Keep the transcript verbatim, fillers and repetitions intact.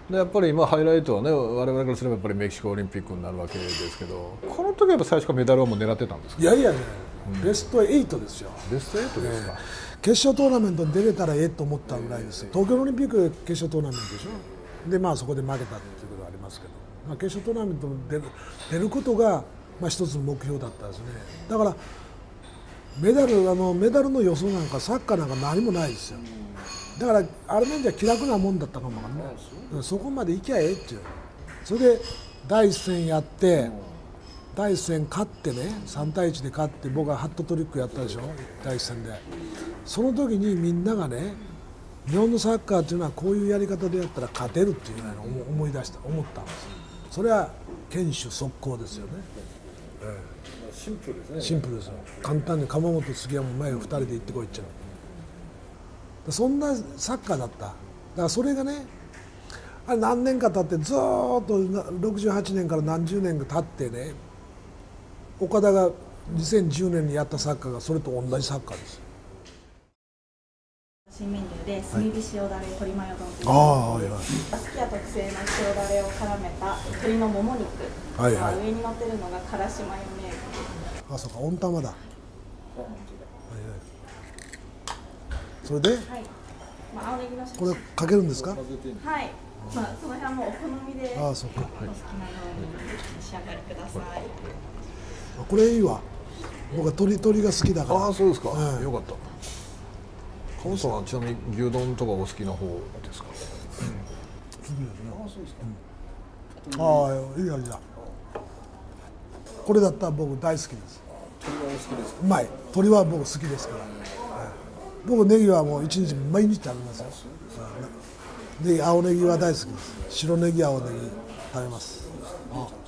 でやっぱり今ハイライトはね我々からすればやっぱりメキシコオリンピックになるわけですけど、この時はやっぱ最初からメダルをもう狙ってたんですか？ いやいやね、うん、ベストはちですよ。 ベストはちですか、ね、 決勝トーナメントに出れたらええと思ったぐらいですよ。東京オリンピック決勝トーナメントでしょ。でまあそこで負けたっていうことはありますけど、まあ、決勝トーナメントに出る、出ることがまあ一つの目標だったんですね。だからメダルあのメダルの予想なんかサッカーなんか何もないですよ。だからあれなんじゃ気楽なもんだったかもわかんない。そこまで行きゃええっていう。それでだいいっ戦やってだいいっ戦勝ってねさんたいいちで勝って、僕はハットトリックやったでしょだいいっ戦で。その時にみんながね、日本のサッカーっていうのはこういうやり方でやったら勝てるっていうのを思い出した思ったんです。それは堅守速攻ですよね、ええ、 シンプルですね。 シンプルですよ。簡単に鎌本杉山前をふたりで行ってこいっちゃう。そんなサッカーだった。だからそれがね、あれ何年か経ってずーっとろくじゅうはちねんから何十年か経ってね、岡田がにせんじゅうねんにやったサッカーがそれと同じサッカーですよ。 新メニューで炭火塩だれ鶏マヨ丼という、 ああ、はいはい、 すき家特製の塩だれを絡めた鶏のもも肉、はいはい、上に乗ってるのがからしマヨネーズ。 あ、そうか、温玉だ。それで、はい、 まあ、青ネギのこれかけるんですか？はい、 まあ、その辺もお好みでお好きなようにお召し上がりください。 これいいわ。僕は鶏鶏が好きだから。 ああ、そうですか、 はい、 よかった。カモさんはちなみに牛丼とかお好きな方ですか？うん、 好きですね。ああ、そうですか。ああ、いい味だ。これだったら僕大好きです。 鶏はお好きですか？ うまい。鶏は僕好きですから。僕ネギはもう一日毎日食べますよ。で青ネギは大好きです。白ネギ青ネギ食べます。ああ